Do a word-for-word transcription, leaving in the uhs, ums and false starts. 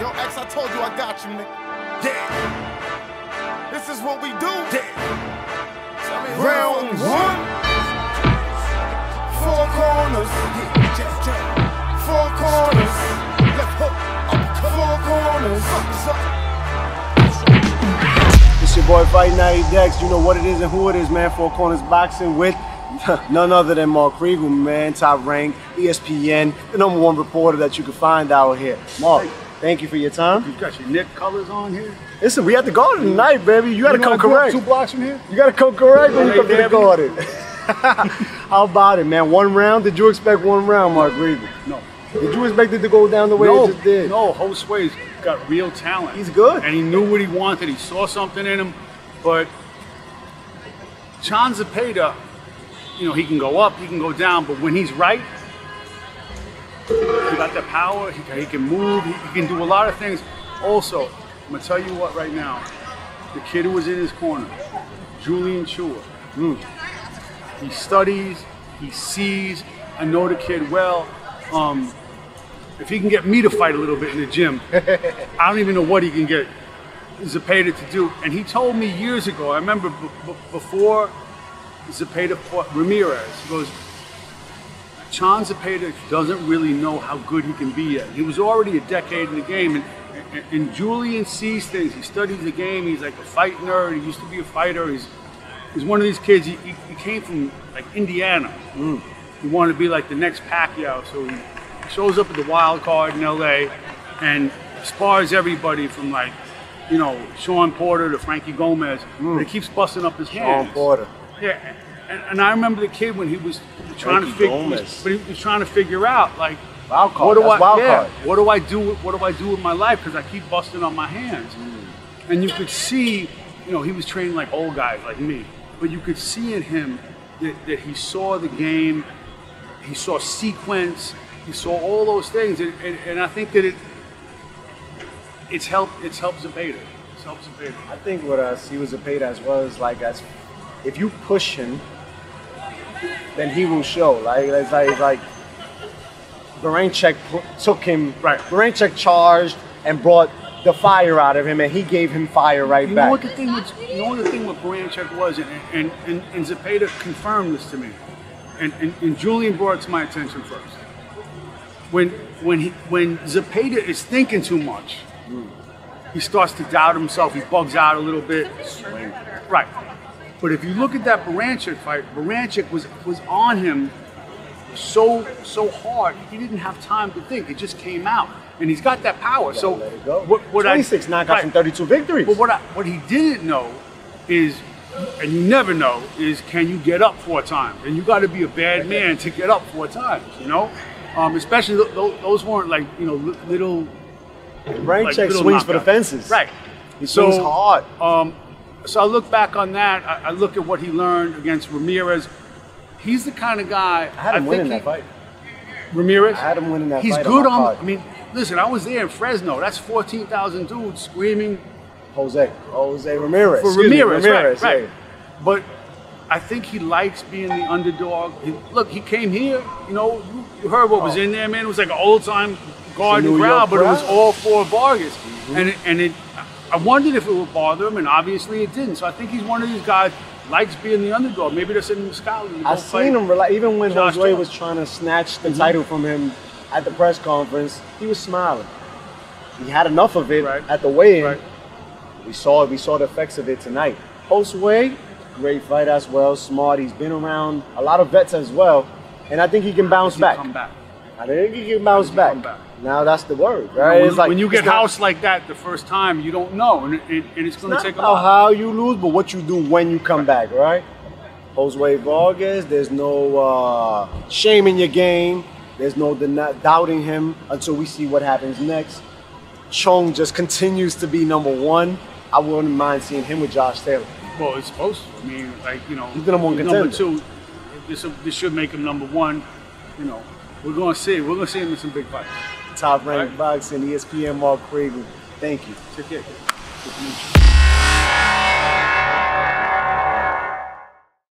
Yo, X, I told you I got you, nigga. Yeah. This is what we do. Yeah. Round one. Four corners. Four corners. Left hook. Four corners. It's your boy Fight Night Dex. You know what it is and who it is, man. Four Corners Boxing with none other than Mark Kriegel, man. Top rank, E S P N, the number one reporter that you can find out here. Mark, thank you for your time. You got your Nick colors on here. Listen, we at the Garden tonight, baby. You gotta you come correct. Two blocks from here. You gotta come correct when you come to the Hey, Garden. How about it, man? One round? Did you expect one round, Mark Kriegel? No. Did you expect it to go down the way no, it just did? No, Josue's got real talent. He's good. And he knew what he wanted. He saw something in him. But Chan Zepeda, you know, he can go up, he can go down, but when he's right, he got the power, he, he can move, he, he can do a lot of things. Also, I'm gonna tell you what right now, the kid who was in his corner, Julian Chua, mm, he studies, he sees, I know the kid well. Um, if he can get me to fight a little bit in the gym, I don't even know what he can get Zepeda to do. And he told me years ago, I remember b b before Zepeda fought Ramirez, he goes, Chan Zepeda doesn't really know how good he can be yet. He was already a decade in the game, and, and, and Julian sees things. He studies the game. He's like a fight nerd. He used to be a fighter. He's, he's one of these kids, he, he, he came from like Indiana. Mm. He wanted to be like the next Pacquiao, so he shows up at the wild card in L A and spars everybody from like, you know, Sean Porter to Frankie Gomez, mm. but he keeps busting up his hands. Sean Porter. Yeah, and, and I remember the kid when he was trying Frankie to figure, Gomez. but he was trying to figure out like, wild card. what do That's I, wild yeah, card. what do I do? With, what do I do with my life? Because I keep busting on my hands, mm. and you could see, you know, he was training like old guys like me, but you could see in him that, that he saw the game, he saw sequence, he saw all those things, and, and, and I think that it, it's helped. It's helped Zepeda. It's helped Zepeda. I think what I see with Zepeda as well is like as if you push him, then he will show. Like it's like, it's like Baranchyk took him. Right. Baranchyk charged and brought the fire out of him, and he gave him fire right you back. Know what the thing was, you know what the thing with Baranchyk was, and and, and, and Zepeda confirmed this to me, and, and and Julian brought it to my attention first. When when he when Zepeda is thinking too much, mm. he starts to doubt himself. He bugs out a little bit. Swing. Right. But if you look at that Baranchyk fight, Baranchyk was was on him so so hard. He didn't have time to think. It just came out, and he's got that power. So let it go. what, what twenty-six knockouts right. and thirty-two victories. But what I, what he didn't know is, and you never know, is can you get up four times? And you got to be a bad man to get up four times. You know, um, especially th th those weren't like you know little. Baranchyk like swings for the fences. Right. He swings so, hard. Um, so I look back on that. I, I look at what he learned against Ramirez. He's the kind of guy. I had him I winning think that fight. Ramirez. I had him winning that He's fight. He's good on. on. I mean, listen. I was there in Fresno. That's fourteen thousand dudes screaming. Jose. Jose Ramirez. For Excuse Ramirez, me, Ramirez, right, right. Yeah. But I think he likes being the underdog. He, look, he came here. You know, you, you heard what oh. was in there, man. It was like an old time Garden crowd, but crowd? It was all for Vargas, mm-hmm. and it, and it. I wondered if it would bother him, and obviously it didn't. So I think he's one of these guys likes being the underdog. Maybe they're sending him to Scotland. I've seen him even when Josh Jose Jones. was trying to snatch the mm-hmm. title from him at the press conference. He was smiling. He had enough of it right. at the weigh-in. Right. We saw it. We saw the effects of it tonight. Josue, great fight as well. Smart. He's been around a lot of vets as well, and I think he can bounce he back. Come back. I think he can bounce back. Come back. Now that's the word, right? You know, when, it's like when you get not, housed like that the first time, you don't know, and, it, and it's going to take a about lot. how you lose, but what you do when you come right. back, right? Josue Vargas, there's no uh, shame in your game. There's no doubting him until we see what happens next. Chong just continues to be number one. I wouldn't mind seeing him with Josh Taylor. Well, it's supposed to. I mean, like, you know, he's the number one contender. Number two, this, this should make him number one. You know, we're going to see. We're going to see him in some big fights. Top ranked right. boxing, E S P N, Mark Kriegel. Thank you. Take care. Good to meet you.